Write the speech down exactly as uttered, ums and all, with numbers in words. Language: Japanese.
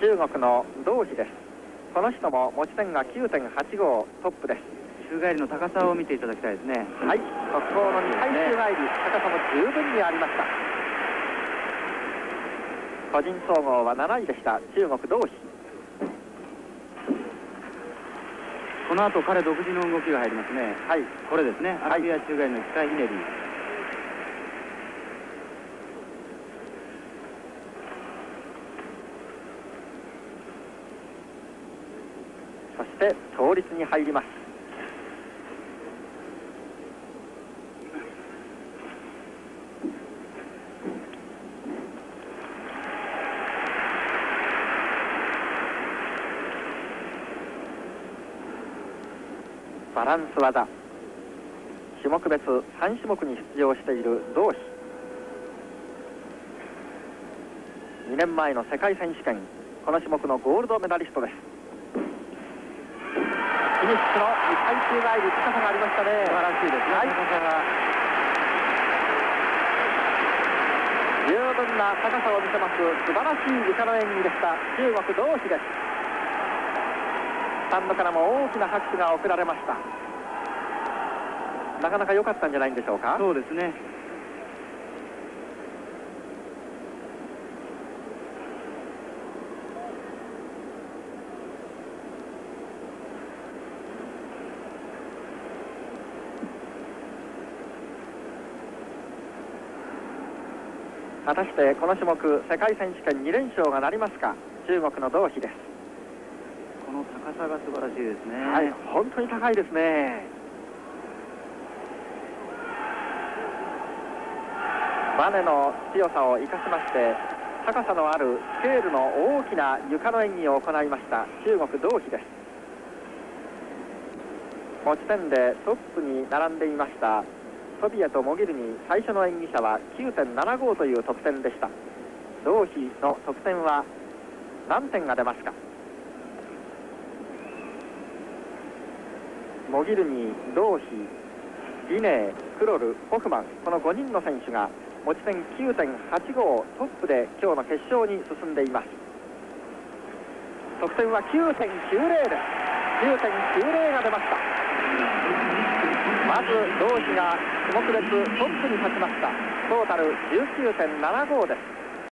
中国の同飛です。この人も持ち点が きゅうてんはちご トップです。 宙返りの高さを見ていただきたいですね。 はい、速攻のにかい宙返り、高さも十分にありました。個人総合はなないでした。中国同飛。 この後彼独自の動きが入りますね。 はい、 これですね。アラビア宙返りの機械ひねり。 そして倒立に入ります。バランス技、種目別さん種目に出場している同飛。にねんまえの世界選手権、この種目のゴールドメダリストです。フィニッシュのにかい宙返り、高さがありましたね。 素晴らしいですね。 はい、 高さが十分な高さを見せます。素晴らしい床の演技でした。中国同飛です。スタンドからも大きな拍手が送られました。なかなか良かったんじゃないんでしょうか。 そうですね。 果たしてこの種目世界選手権に連勝がなりますか。中国の同飛です。 この高さが素晴らしいですね。 はい、本当に高いですね。バネの強さを生かしまして、高さのあるスケールの大きな床の演技を行いました中国同飛です。持ち点でトップに並んでいましたソビエト・モギルニ最初の演技者は きゅうてんななご という得点でした。同飛の得点は何点が出ますか。モギルニ、同飛、リネー、クロル、ホフマン、このごにんの選手が持ち点 きゅうてんはちご トップで今日の決勝に進んでいます。得点は きゅうてんきゅうぜろ です。きゅうてんきゅうぜろ が出ました。まず同飛が種目別トップに立ちました。トータル じゅうきゅうてんななご です。